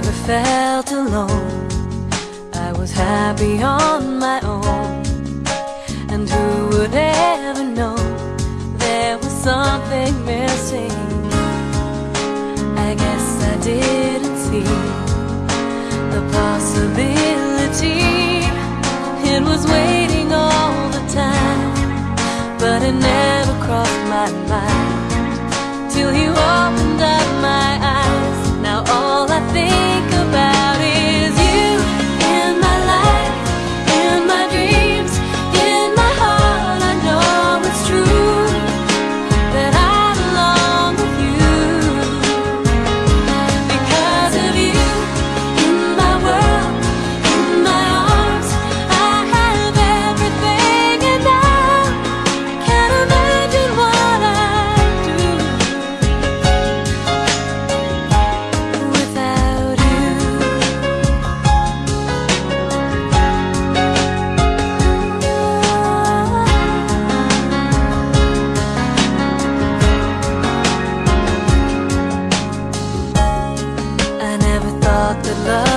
never felt alone. I was happy on my own. And who would ever know there was something missing? I guess I didn't see the possibility. It was waiting all the time, but it never crossed my mind till you opened up my eyes. Now all I think about is you in my life, in my dreams, in my heart. I know it's true that I belong with you. Because of you, in my world, in my arms, I have everything, and now I can't imagine what I'd do without you. I never thought that love